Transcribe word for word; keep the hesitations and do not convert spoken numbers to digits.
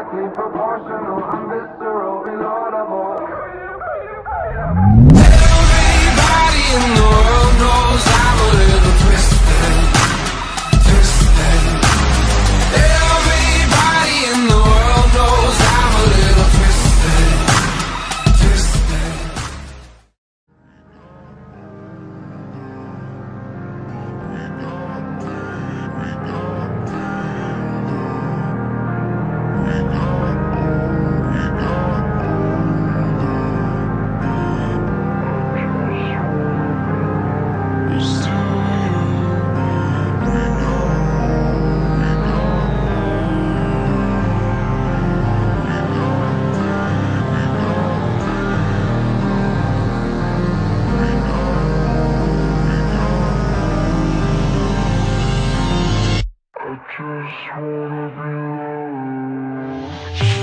directly proportional. I'm visceral, reloadable. Everybody in the world knows I'm a little twisted, twisted. Everybody in the world knows I'm a little twisted, twisted. I just wanna be loved.